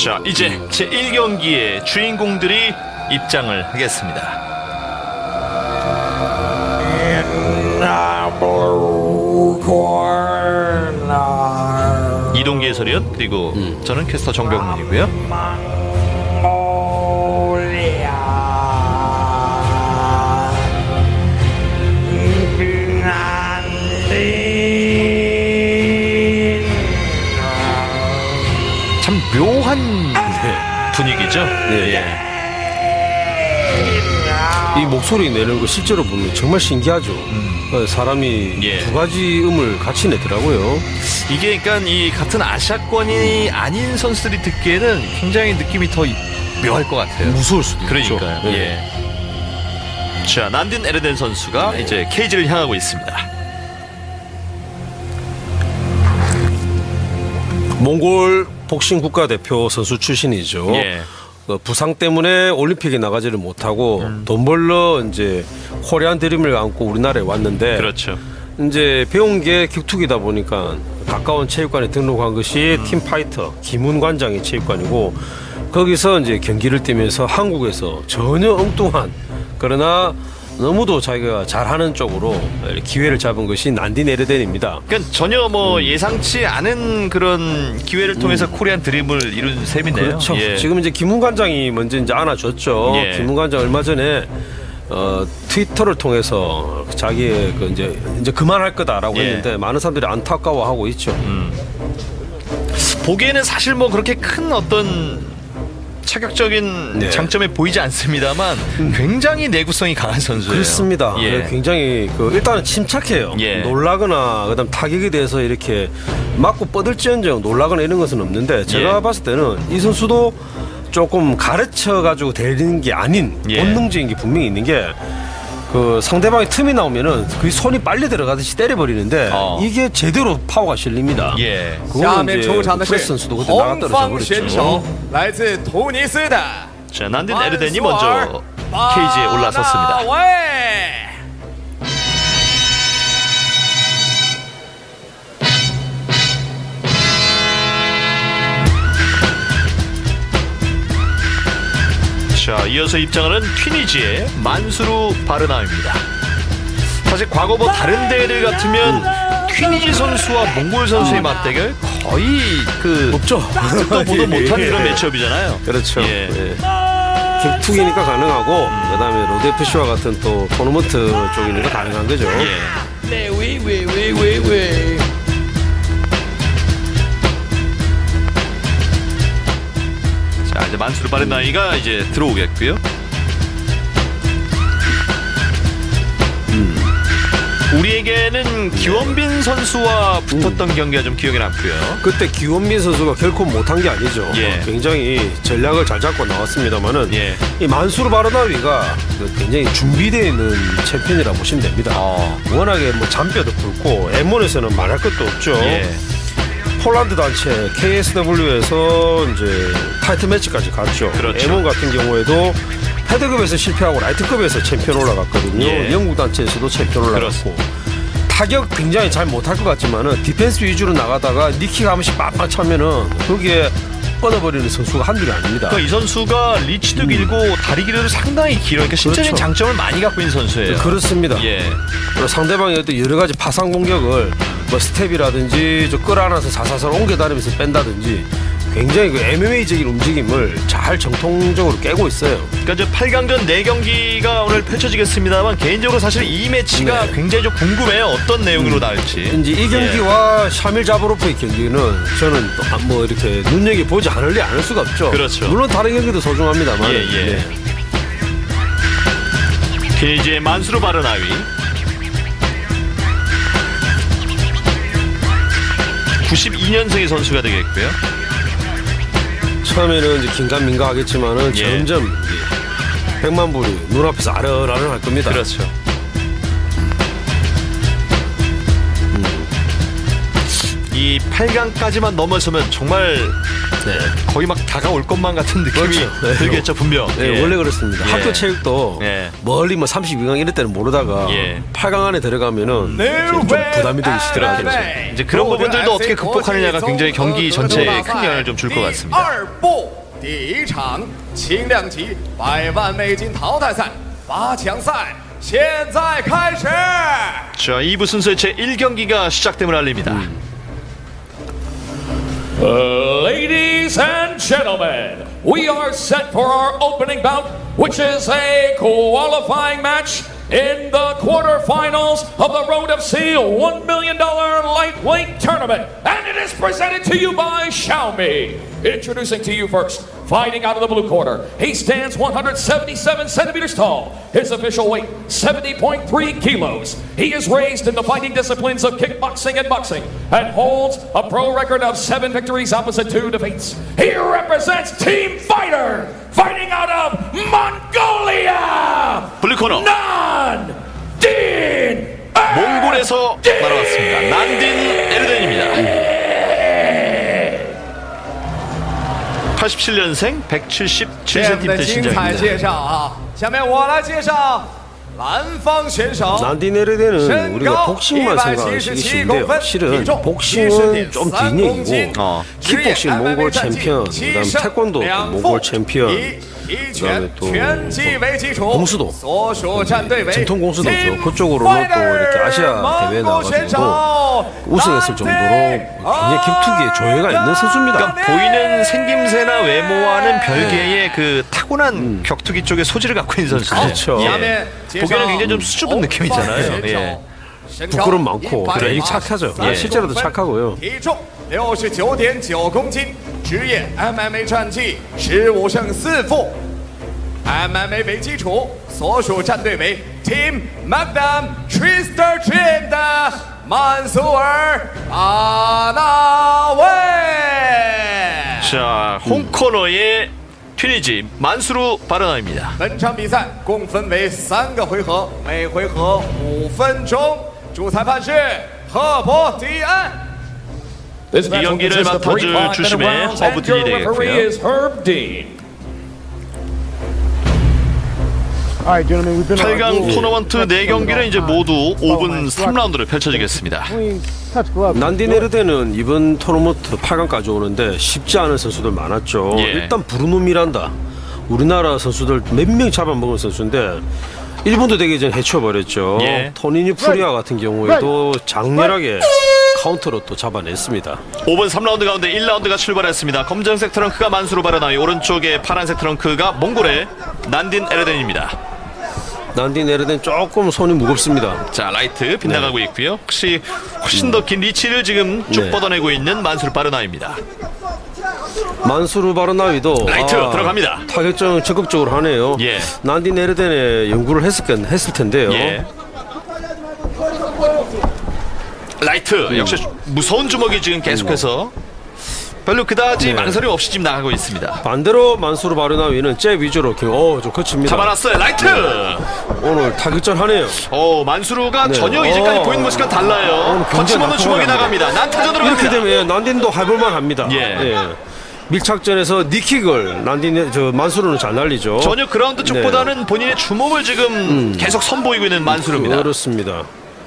자, 이제 제1경기의 주인공들이 입장을 하겠습니다. 이동기 해설위원, 그리고 저는 캐스터 정병문이고요. 참 묘한 분위기죠. 네. 이 목소리 내는 거 실제로 보면 정말 신기하죠. 사람이 두 가지 음을 같이 내더라고요. 이게 그러니까 이 같은 아시아권이 아닌 선수들이 듣기에는 굉장히 느낌이 더 묘할 것 같아요. 무서울 수도 있죠. 그러니까요. 예. 자, 난딘 에르덴 선수가 이제 케이지를 향하고 있습니다. 몽골 복싱 국가대표 선수 출신이죠. 예. 부상 때문에 올림픽에 나가지를 못하고 돈 벌러 이제 코리안 드림을 안고 우리나라에 왔는데, 그렇죠. 이제 배운 게 격투기다 보니까 가까운 체육관에 등록한 것이 팀파이터 김훈관장의 체육관이고, 거기서 이제 경기를 뛰면서 한국에서 전혀 엉뚱한, 그러나 너무도 자기가 잘하는 쪽으로 기회를 잡은 것이 난딘 에르덴입니다. 그러니까 전혀 뭐 예상치 않은 그런 기회를 통해서 코리안 드림을 이룬 셈이네요. 그렇죠. 예. 지금 이제 김훈관장이 먼저 이제 안아줬죠. 예. 김훈관장 얼마 전에 트위터를 통해서 자기의 그 이제 그만할 거다라고 했는데 많은 사람들이 안타까워하고 있죠. 보기에는 사실 뭐 그렇게 큰 어떤 차격적인 장점에 보이지 않습니다만 굉장히 내구성이 강한 선수예요. 그렇습니다. 예. 굉장히 일단은 침착해요. 예. 놀라거나 그다음 타격에 대해서 이렇게 맞고 뻗을지언정 놀라거나 이런 것은 없는데, 제가 봤을 때는 이 선수도 조금 가르쳐가지고 되는 게 아닌 본능적인 게 분명히 있는 게, 그 상대방의 틈이 나오면은 그 손이 빨리 들어가듯이 때려버리는데 이게 제대로 파워가 실립니다. 예. 그거는 이제 프레스 선수도 그때 나가 떨어져 버렸죠. 자, 난딘 에르덴이 먼저 케이지에 올라섰습니다. 자, 이어서 입장을 한 튀니지의 만수르 바르나입니다. 사실 과거 뭐 다른 대회들 같으면 튀니지 선수와 몽골 선수의 맞대결 거의 없죠. 듣도 보도 못한 이런 매치업이잖아요. 그렇죠. 예. 격투기니까 가능하고, 그다음에 로드 FC와 같은 또 토너먼트 쪽이니까 가능한 거죠. 예. 자, 이제 만수르 바르나이가 이제 들어오겠고요. 우리에게는 기원빈 선수와 붙었던 경기가 좀 기억에 남고요. 그때 기원빈 선수가 결코 못한 게 아니죠. 굉장히 전략을 잘 잡고 나왔습니다만은 이 만수르 바르나위가 굉장히 준비되어 있는 챔피언이라고 보시면 됩니다. 워낙에 뭐 잔뼈도 굵고 M1에서는 말할 것도 없죠. 폴란드 단체 KSW에서 이제 타이틀 매치까지 갔죠. 그렇죠. M1 같은 경우에도 헤드급에서 실패하고 라이트급에서 챔피언 올라갔거든요. 영국 단체에서도 챔피언 올라갔고, 타격 굉장히 잘 못할 것 같지만은 디펜스 위주로 나가다가 니킥 한 번씩 빡빡 차면은 거기에 뻗어버리는 선수가 한둘이 아닙니다. 그러니까 이 선수가 리치도 길고 다리 길이도 상당히 길어요. 그러니까 실제적인 장점을 많이 갖고 있는 선수예요. 그렇습니다. 그리고 상대방의 어떤 여러 가지 파상 공격을 뭐 스텝이라든지 끌어안아서 사사살 옮겨다니면서 뺀다든지 굉장히 그 MMA적인 움직임을 잘 정통적으로 깨고 있어요. 그러니까 이제 8강전 4경기가 오늘 펼쳐지겠습니다만, 개인적으로 사실 이 매치가 굉장히 좀 궁금해요. 어떤 내용으로 나올지. 이제 이 경기와 샤밀 자보로프의 경기는 저는 뭐 이렇게 눈여겨 보지 않을 수가 없죠. 그렇죠. 물론 다른 경기도 소중합니다만. 케이지의 만수르 바르나위. (92년생의) 선수가 되겠고요. 처음에는 이제 긴가민가 하겠지만은 점점 100만 불이 눈앞에서 아른아른 할 겁니다. 그렇죠. 이 8강까지만 넘어서면 정말 거의 막 다가올 것만 같은 느낌이 들겠죠, 분명. 원래 그렇습니다. 학교 체육도 멀리 뭐 32강 이럴 때는 모르다가 8강 안에 들어가면은 좀 부담이 되기 시작하죠. 이제 그런 부분들도 어떻게 극복하느냐가 굉장히 경기 전체에 큰 영향을 좀 줄 것 같습니다. 第一场轻量级100万美金淘汰赛8强赛现在开始。 자, 2부 순서의 제1경기가 시작됨을 알립니다. Ladies and gentlemen, we are set for our opening bout, which is a qualifying match in the quarterfinals of the Road FC $1 million lightweight tournament. And it is presented to you by Xiaomi. Introducing to you first, fighting out of the blue corner. He stands 177 centimeters tall. His official weight, 70.3 kilos. He is raised in the fighting disciplines of kickboxing and boxing and holds a pro record of 7 victories opposite 2 defeats. He represents Team Fighter, fighting out of Mongolia. 블루코너 난딘 몽골에서 날아왔습니다. 난딘 에르덴입니다. 87년생 177cm 신장입니다. 下面我来介绍南方选手 난딘 에르덴은 우리가 복싱만 생각하시기 쉬운데요. 실은 복싱은 좀 뒷얘기고 킥복싱 몽골 챔피언, 그다음 태권도 몽골 챔피언, 그다음에 또 공수도 전통 공수도죠. 그쪽으로는 또 이렇게 아시아 대회에 나가지고 우승했을 정도로 굉장히 격투기에 조예가 있는 선수입니다. 그러니까 보이는 생김새나 외모와는 별개의 그 타고난 격투기 쪽의 소질을 갖고 있는 선수죠. 그렇죠. 예. 보기에는 굉장히 좀 수줍은 느낌이잖아요. 예. 부끄럼 많고 굉장히 착하죠. 예. 실제로도 착하고요. 体重69.9公斤，职业 MMA 战绩15胜4负。MMA 为基础，所属战队为 Team Magnum Twister Dream 的曼苏尔阿纳维。 자, 홈코너의 튀니지 만수르 바르나입니다. 本场比赛共分为3个回合，每回合5分钟。主裁判是赫伯迪安。 This match will consist of 3 5-minute rounds, and your referee is Herb Dean. 8강 토너먼트 4경기는 이제 모두 5분 3라운드로 펼쳐지겠습니다. 난딘 에르덴은 이번 토너먼트 8강까지 오는데 쉽지 않은 선수들 많았죠. 예. 일단 브루노 미란다, 우리나라 선수들 몇 명 잡아먹은 선수인데 일본도 되기 전에 해쳐버렸죠. 예. 토니니 프리아 같은 경우에도 장렬하게 카운터로 또 잡아냈습니다. 5분 3라운드 가운데 1라운드가 출발했습니다. 검정색 트렁크가 만수르 바르나이, 오른쪽에 파란색 트렁크가 몽골의 난딘 에르덴입니다. 난딘 에르덴 조금 손이 무겁습니다. 자, 라이트 빗나가고 있고요. 혹시 훨씬 더 긴 리치를 지금 쭉 뻗어내고 있는 만수르 바르나이입니다. 만수르 바르나위도 라이트 들어갑니다. 타격전 적극적으로 하네요. 예. 난딘 에르덴의 연구를 했을 텐데요. 예. 라이트 역시 무서운 주먹이 지금 계속해서 별로 그다지 망설임 없이 지금 나가고 있습니다. 반대로 만수르 바르나위는 잽 위주로 좀 거칩니다. 잡아놨어요. 라이트. 오늘 타격전 하네요. 만수르가 전혀 이제까지 보이는 모습과 달라요. 거침없는 주먹이 나갑니다. 난타전으로 이렇게 갑니다. 되면 난딘도 해볼만 합니다. 예. 밀착전에서 니킥을 만수르는 잘 날리죠. 전혀 그라운드 쪽보다는 본인의 주먹을 지금 계속 선보이고 있는 만수르입니다. 그렇습니다.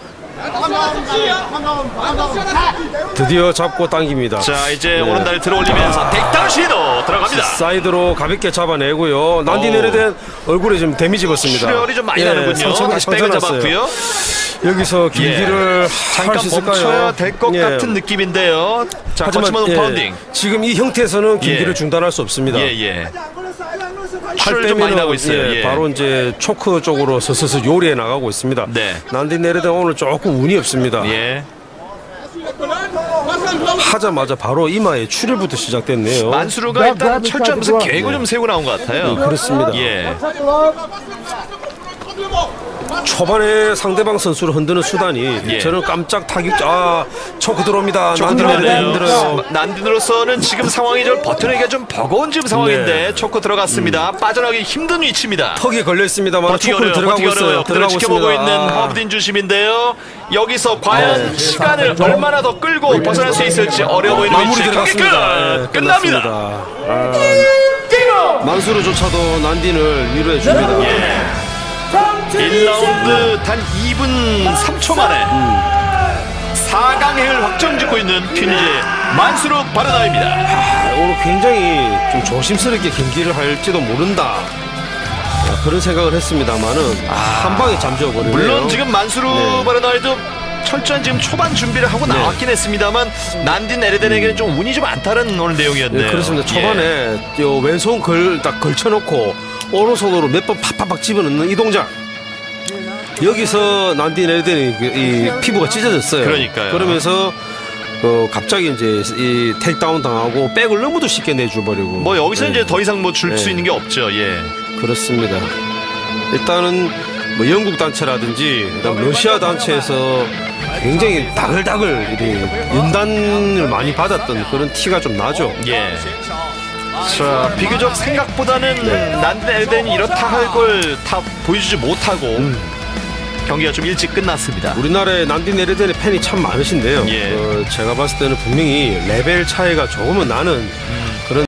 드디어 잡고 당깁니다. 자, 이제 오른다리 들어올리면서 테이크다운 시도 들어갑니다. 사이드로 가볍게 잡아내고요. 난딘 에르덴 얼굴에 좀 데미지 입었습니다. 출혈이 좀 많이 나는군요. 다시 백을 잡았고요. 여기서 길기를 잠깐 멈춰야 될 것 같은 느낌인데요. 자, 거침없는 파운딩. 지금 이 형태에서는 길기를 중단할 수 없습니다. 출혈 좀 많이 나고 있어요. 바로 이제 초크 쪽으로 서서서 요리해 나가고 있습니다. 난딘 에르덴 오늘 조금 운이 없습니다. 하자마자 바로 이마에 출혈부터 시작됐네요. 만수르가 일단 철저한 무슨 계획을 좀 세우고 나온 것 같아요. 그렇습니다. 초반에 상대방 선수를 흔드는 수단이 저는 깜짝 타격 초크 들어옵니다. 난딘 에르덴 힘들어요. 난딘으로서는 지금 상황이 좀 버텨내기가 좀 버거운 지금 상황인데 초크 들어갔습니다. 빠져나가기 힘든 위치입니다. 턱이 걸려 있습니다만 초크를 들어가고 있어요. 그대로 지켜보고 있는 허브딘 주심인데요. 여기서 과연 시간을 얼마나 더 끌고 벗어날 수 있을지 어려워 보이는 마무리 위치. 들어갔습니다. 끝납니다. 만수르조차도 난딘을 위로해 줍니다. 1라운드 단 2분 3초 만에 4강행을 확정짓고 있는 튀니지의 만수르 바르나입니다. 오늘 굉장히 좀 조심스럽게 경기를 할지도 모른다. 그런 생각을 했습니다만은 한 방에 잠재워버리네요. 물론 지금 만수르 바르나이도 철저한 지금 초반 준비를 하고 나왔긴 했습니다만 난딘 에르덴에게는 좀 운이 좀 안 따른 오늘 내용이었네요. 네, 그렇습니다. 초반에 요 왼손 딱 걸쳐놓고 오른손으로 몇 번 팍팍팍 집어넣는 이 동작. 여기서 난딘 에르덴이 이 피부가 찢어졌어요. 그러니까요. 그러면서 갑자기 이제 이 테이크다운 당하고 백을 너무도 쉽게 내줘버리고. 뭐 여기서 이제 더 이상 뭐 줄 수 있는 게 없죠. 예. 그렇습니다. 일단은 뭐 영국 단체라든지 그다음 러시아 단체에서 굉장히 다글다글 연단을 많이 받았던 그런 티가 좀 나죠. 예. 자, 비교적 생각보다는 난딘 에르덴이 이렇다 할 걸 다 보여주지 못하고 경기가 좀 일찍 끝났습니다. 우리나라에 난딘 에르덴의 팬이 참 많으신데요. 예. 제가 봤을 때는 분명히 레벨 차이가 조금은 나는